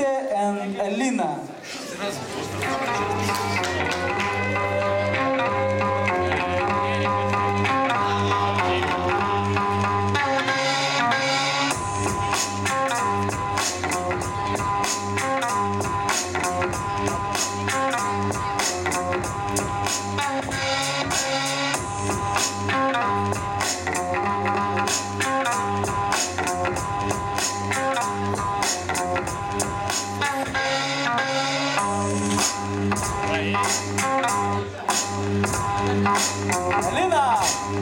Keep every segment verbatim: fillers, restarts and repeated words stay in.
Vilte and Elena. Elena!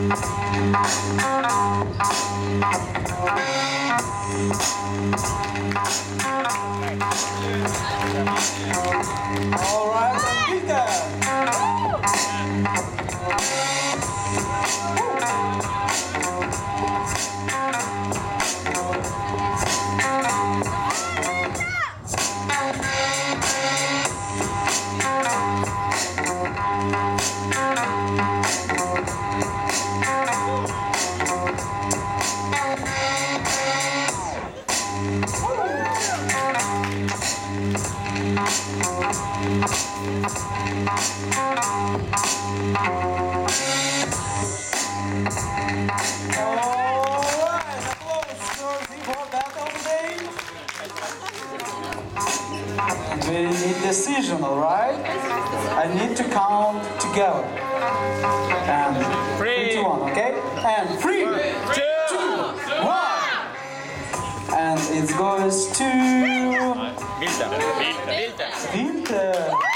All right, and we need decision, all right? I need to count together. And three, two, one, okay? And three, two, two, one. And it goes to Vilte. Vilte.